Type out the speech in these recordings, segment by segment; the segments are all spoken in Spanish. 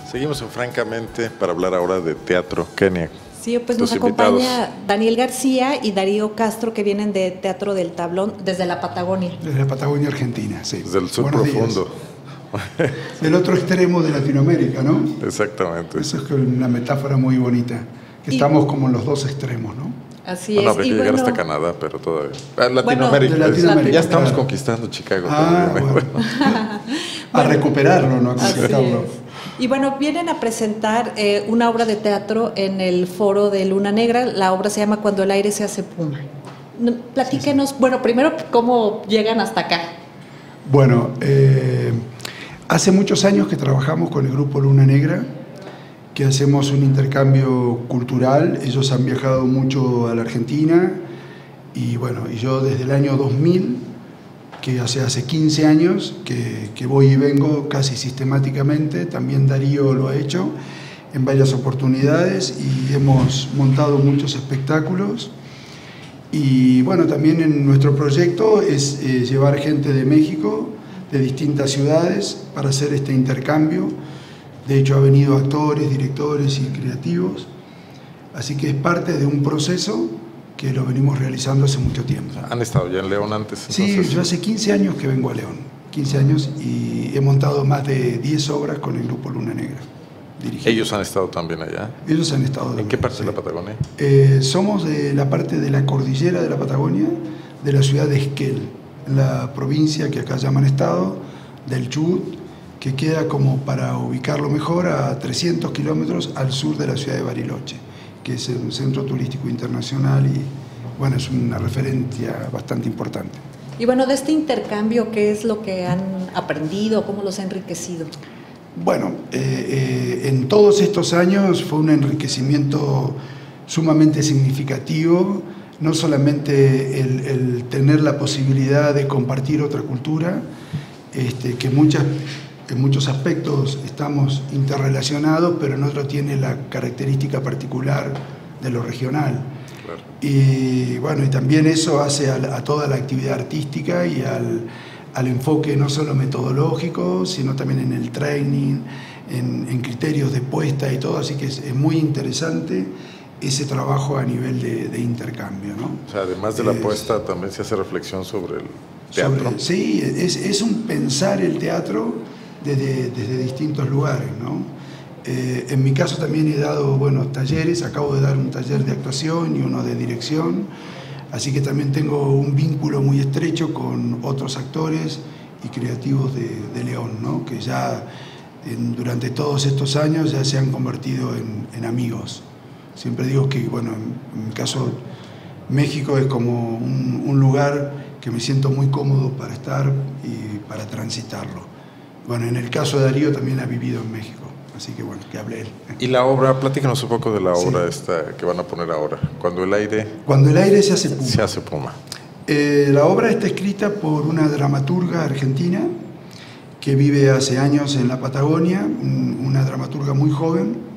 Seguimos en Francamente para hablar ahora de teatro. Kenia. Sí, pues nos acompaña Daniel García y Darío Castro, que vienen de Teatro del Tablón desde la Patagonia. Desde la Patagonia Argentina, sí. Desde el sur Buenos profundo. Días. Del otro extremo de Latinoamérica, ¿no? Exactamente. Eso es una metáfora muy bonita. Que estamos como en los dos extremos, ¿no? Así es. Habría que llegar hasta Canadá, pero todavía. Latinoamérica. Bueno, de Latinoamérica, ya estamos claro. Conquistando Chicago. Bueno. A recuperarlo, ¿no? A conquistarlo. Y bueno, vienen a presentar una obra de teatro en el foro de Luna Negra. La obra se llama Cuando el aire se hace puma. Platíquenos, bueno, primero, ¿cómo llegan hasta acá? Bueno, hace muchos años que trabajamos con el grupo Luna Negra, que hacemos un intercambio cultural. Ellos han viajado mucho a la Argentina y bueno, y yo desde el año 2000, que hace 15 años que voy y vengo casi sistemáticamente. También Darío lo ha hecho en varias oportunidades y hemos montado muchos espectáculos. Y bueno, también en nuestro proyecto es llevar gente de México, de distintas ciudades, para hacer este intercambio. De hecho, ha venido actores, directores y creativos. Así que es parte de un proceso que lo venimos realizando hace mucho tiempo. ¿Han estado ya en León antes? Sí, entonces, yo hace 15 años que vengo a León. 15 años y he montado más de 10 obras con el grupo Luna Negra. Dirigido. ¿Ellos han estado también allá? Ellos han estado. ¿En qué parte de la Patagonia? Somos de la parte de la cordillera de la Patagonia, de la ciudad de Esquel, la provincia que acá llaman estado, del Chubut, que queda, como para ubicarlo mejor, a 300 kilómetros al sur de la ciudad de Bariloche, que es un centro turístico internacional y bueno, es una referencia bastante importante. Y bueno, de este intercambio, ¿qué es lo que han aprendido? ¿Cómo los ha enriquecido? Bueno, en todos estos años fue un enriquecimiento sumamente significativo, no solamente el tener la posibilidad de compartir otra cultura, que en muchos aspectos estamos interrelacionados, pero en otro tiene la característica particular de lo regional. Claro. Y bueno, y también eso hace a toda la actividad artística y al enfoque no solo metodológico, sino también en el training, en criterios de puesta y todo, así que es muy interesante ese trabajo a nivel de intercambio, ¿no? O sea, además de la puesta, también se hace reflexión sobre el teatro. Sí, es un pensar el teatro desde distintos lugares, ¿no? En mi caso también he dado talleres, acabo de dar un taller de actuación y uno de dirección, así que también tengo un vínculo muy estrecho con otros actores y creativos de León, ¿no? Que ya durante todos estos años ya se han convertido en amigos. Siempre digo que, bueno, en mi caso México es como un lugar que me siento muy cómodo para estar y para transitarlo. Bueno, en el caso de Darío también ha vivido en México, así que bueno, que hable él. Y la obra, platícanos un poco de la obra esta que van a poner ahora, Cuando el aire se hace puma. Se hace puma. La obra está escrita por una dramaturga argentina que vive hace años en la Patagonia, una dramaturga muy joven,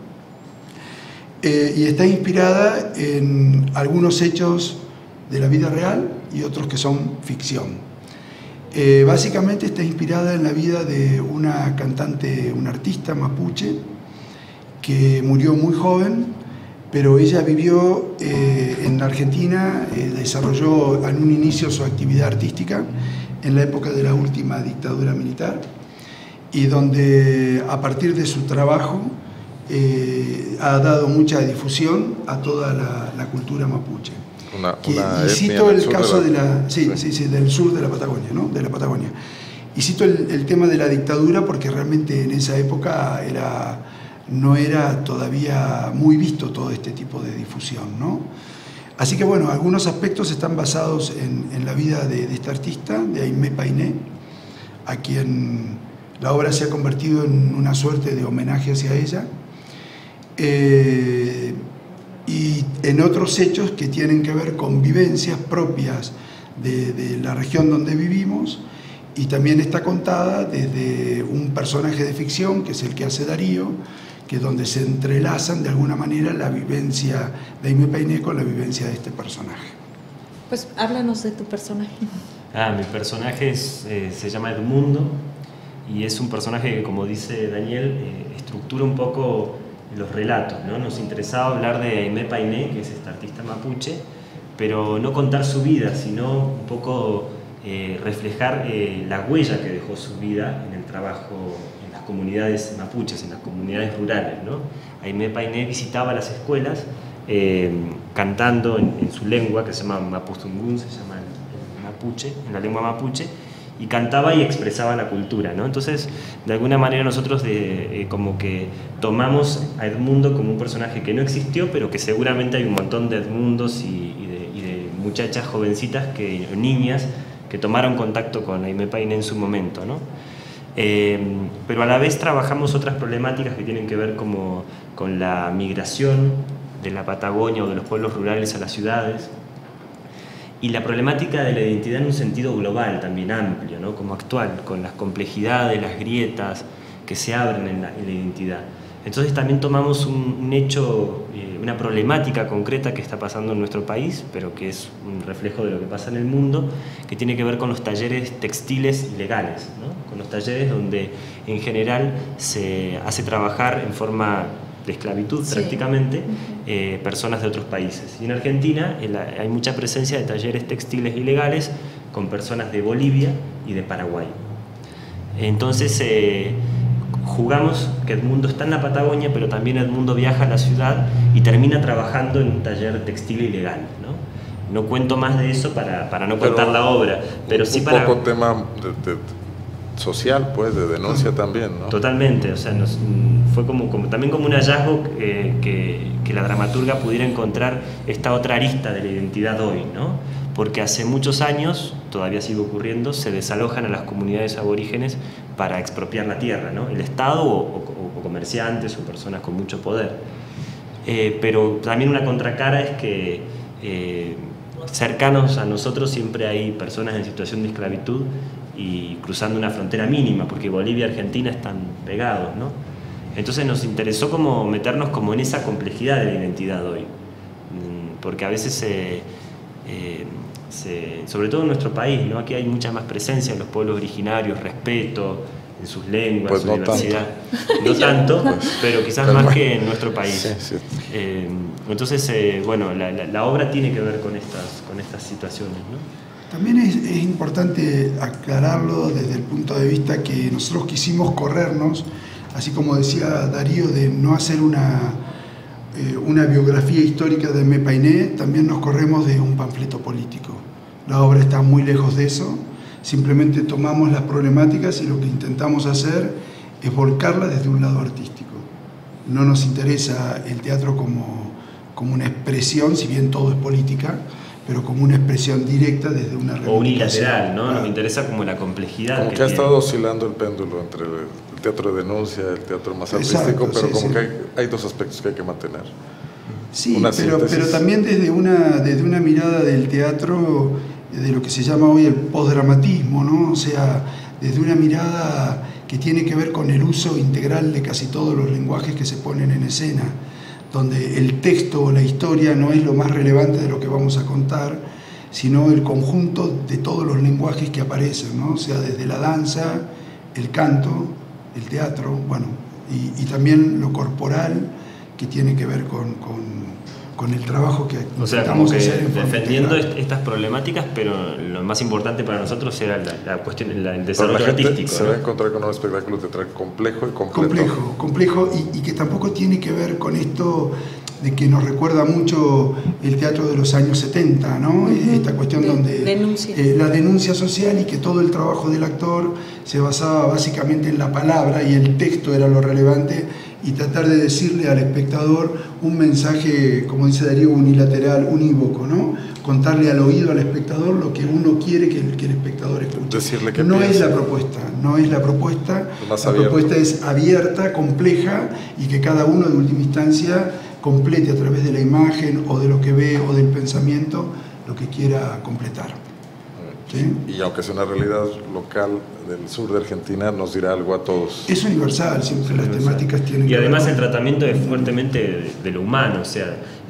y está inspirada en algunos hechos de la vida real y otros que son ficción. Básicamente está inspirada en la vida de una cantante, una artista mapuche que murió muy joven, pero ella vivió en la Argentina, desarrolló en un inicio su actividad artística en la época de la última dictadura militar y donde a partir de su trabajo ha dado mucha difusión a toda la cultura mapuche. Y cito el caso del sur de la Patagonia, ¿no? De la Patagonia. Y cito el tema de la dictadura porque realmente en esa época no era todavía muy visto todo este tipo de difusión, ¿no? Así que bueno, algunos aspectos están basados en la vida de esta artista, de Aimé Painé, a quien la obra se ha convertido en una suerte de homenaje hacia ella. Y en otros hechos que tienen que ver con vivencias propias de la región donde vivimos, y también está contada desde un personaje de ficción, que es el que hace Darío, que es donde se entrelazan de alguna manera la vivencia de Aimé Painé con la vivencia de este personaje. Pues háblanos de tu personaje. Mi personaje se llama Edmundo, y es un personaje que, como dice Daniel, estructura un poco los relatos, ¿no? Nos interesaba hablar de Aimé Painé, que es este artista mapuche, pero no contar su vida, sino un poco reflejar la huella que dejó su vida en el trabajo en las comunidades mapuches, en las comunidades rurales, ¿no? Aimé Painé visitaba las escuelas cantando en su lengua, que se llama Mapuzungún, se llama el mapuche, en la lengua mapuche, y cantaba y expresaba la cultura, ¿no? Entonces, de alguna manera nosotros como que tomamos a Edmundo como un personaje que no existió, pero que seguramente hay un montón de Edmundos y de muchachas jovencitas, niñas, que tomaron contacto con Aimé Painé en su momento, ¿no? Pero a la vez trabajamos otras problemáticas que tienen que ver con la migración de la Patagonia o de los pueblos rurales a las ciudades, y la problemática de la identidad en un sentido global, también amplio, ¿no? Como actual, con las complejidades, las grietas que se abren en la identidad. Entonces también tomamos un hecho, una problemática concreta que está pasando en nuestro país, pero que es un reflejo de lo que pasa en el mundo, que tiene que ver con los talleres textiles ilegales, ¿no? Con los talleres donde en general se hace trabajar en forma de esclavitud, sí, prácticamente, personas de otros países. Y en Argentina hay mucha presencia de talleres textiles ilegales con personas de Bolivia y de Paraguay. Entonces jugamos que Edmundo está en la Patagonia, pero también Edmundo viaja a la ciudad y termina trabajando en un taller textil ilegal, ¿no? No cuento más de eso para no contar la obra, pero sí para... Un poco tema social, pues, de denuncia también, ¿no? Totalmente, o sea, fue también como un hallazgo que la dramaturga pudiera encontrar esta otra arista de la identidad hoy, ¿no? Porque hace muchos años, todavía sigue ocurriendo, se desalojan a las comunidades aborígenes para expropiar la tierra, ¿no? El Estado o comerciantes o personas con mucho poder. Pero también una contracara es que cercanos a nosotros siempre hay personas en situación de esclavitud y cruzando una frontera mínima, porque Bolivia y Argentina están pegados, ¿no? Entonces nos interesó como meternos como en esa complejidad de la identidad hoy, porque a veces sobre todo en nuestro país, ¿no? Aquí hay mucha más presencia en los pueblos originarios, respeto en sus lenguas, pues su no diversidad. Tanto. No tanto, pues, pero quizás más que en nuestro país. Sí, sí. Entonces, bueno, la obra tiene que ver con estas situaciones, ¿no? También es importante aclararlo desde el punto de vista que nosotros quisimos corrernos, así como decía Darío, de no hacer una biografía histórica de Aimé Painé, también nos corremos de un panfleto político. La obra está muy lejos de eso, simplemente tomamos las problemáticas y lo que intentamos hacer es volcarla desde un lado artístico. No nos interesa el teatro como una expresión, si bien todo es política, pero como una expresión directa desde una reivindicación. O unilateral, ¿no? Nos interesa como la complejidad. Como que ha estado oscilando el péndulo entre el teatro de denuncia, el teatro más artístico, pero sí, como sí, que hay dos aspectos que hay que mantener. Sí, pero también desde una mirada del teatro, de lo que se llama hoy el postdramatismo, ¿no? O sea, desde una mirada que tiene que ver con el uso integral de casi todos los lenguajes que se ponen en escena, donde el texto o la historia no es lo más relevante de lo que vamos a contar, sino el conjunto de todos los lenguajes que aparecen, ¿no? O sea, desde la danza, el canto, el teatro, bueno, y también lo corporal, que tiene que ver con el trabajo que intentamos hacer en defendiendo estas problemáticas, pero lo más importante para nosotros era la cuestión, el desarrollo artístico. Se va a encontrar con un espectáculo teatral complejo y completo. Complejo y que tampoco tiene que ver con esto de que nos recuerda mucho el teatro de los años 70, ¿no? Esta cuestión donde la denuncia social, y que todo el trabajo del actor se basaba básicamente en la palabra y el texto era lo relevante, y tratar de decirle al espectador un mensaje, como dice Darío, unilateral, unívoco, ¿no? Contarle al oído al espectador lo que uno quiere que el espectador escuche. Decirle que no es la propuesta. La propuesta es abierta, compleja, y que cada uno de última instancia complete a través de la imagen o de lo que ve o del pensamiento lo que quiera completar. ¿Sí? Y aunque sea una realidad local del sur de Argentina, nos dirá algo a todos. Es universal, siempre las temáticas tienen que ver. Y además el tratamiento es fuertemente de lo humano, o sea,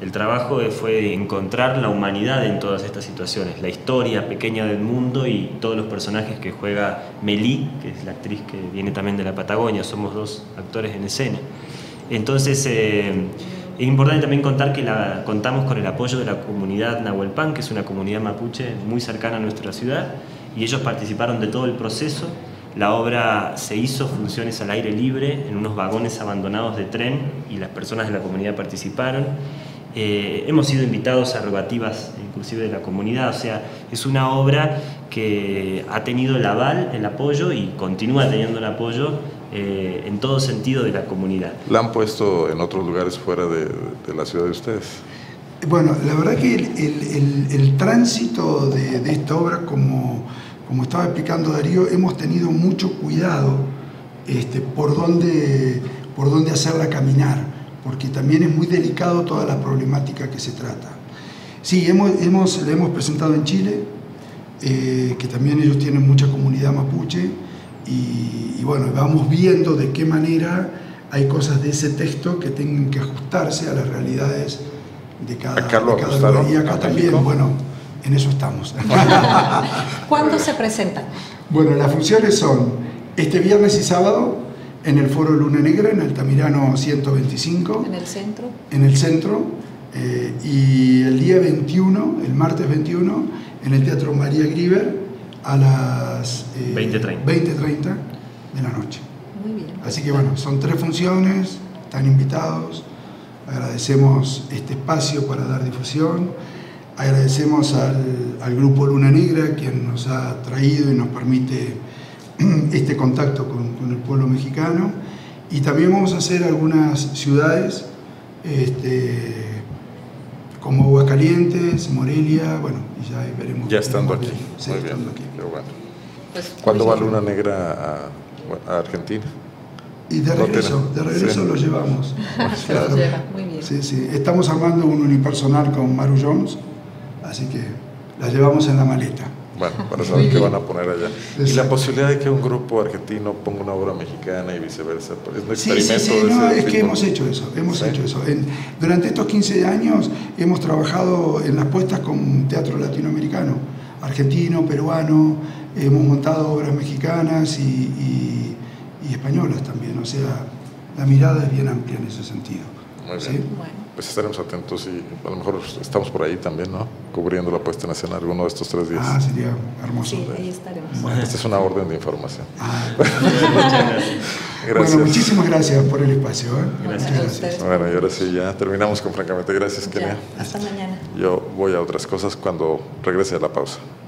El trabajo fue encontrar la humanidad en todas estas situaciones, la historia pequeña del mundo y todos los personajes que juega Melí, que es la actriz que viene también de la Patagonia, somos dos actores en escena. Entonces es importante también contar que contamos con el apoyo de la comunidad Nahuelpan, que es una comunidad mapuche muy cercana a nuestra ciudad, y ellos participaron de todo el proceso. La obra se hizo funciones al aire libre en unos vagones abandonados de tren y las personas de la comunidad participaron. Hemos sido invitados a rogativas inclusive de la comunidad, o sea, es una obra que ha tenido el aval, el apoyo y continúa teniendo el apoyo en todo sentido de la comunidad. ¿La han puesto en otros lugares fuera de la ciudad de ustedes? Bueno, la verdad que el tránsito de esta obra, como estaba explicando Darío, hemos tenido mucho cuidado por dónde hacerla caminar, porque también es muy delicado toda la problemática que se trata. Sí, la hemos presentado en Chile, que también ellos tienen mucha comunidad mapuche, y bueno, vamos viendo de qué manera hay cosas de ese texto que tienen que ajustarse a las realidades de cada lugar. Y acá también, bueno, en eso estamos. ¿Cuándo se presentan? Bueno, las funciones son este viernes y sábado en el Foro Luna Negra, en Altamirano 125. ¿En el centro? En el centro. Y el día 21, el martes 21, en el Teatro María Grieber a las 20:30 de la noche. Muy bien. Así que bueno, son 3 funciones, están invitados. Agradecemos este espacio para dar difusión. Agradecemos al Grupo Luna Negra, quien nos ha traído y nos permite este contacto con el pueblo mexicano. Y también vamos a hacer algunas ciudades como Aguascalientes, Morelia, bueno, y ya veremos. Ya estando aquí. Sí, muy estando bien. aquí. Qué bueno. Pues, ¿Cuándo va Luna Negra a Argentina? Y de regreso sí, lo llevamos. Se lo lleva, muy bien. Sí, sí. Estamos armando un unipersonal con Maru Jones, así que la llevamos en la maleta. Bueno, para saber qué van a poner allá. Exacto. Y la posibilidad de que un grupo argentino ponga una obra mexicana y viceversa, es un experimento. Sí, no, es que hemos hecho eso. Durante estos 15 años hemos trabajado en las puestas con teatro latinoamericano, argentino, peruano, hemos montado obras mexicanas y españolas también, o sea, la mirada es bien amplia en ese sentido. Muy bien. ¿Sí? Bueno. Pues estaremos atentos y a lo mejor estamos por ahí también, ¿no? Cubriendo la puesta en escena alguno de estos 3 días. Ah, sería hermoso. Sí, ahí estaremos. Bueno. Esta es una orden de información. Gracias. Gracias. Bueno, muchísimas gracias por el espacio. Gracias. Muchas A ustedes. Bueno, y ahora sí, ya terminamos con Francamente. Gracias, Kenia. Ya, hasta mañana. Yo voy a otras cosas cuando regrese a la pausa.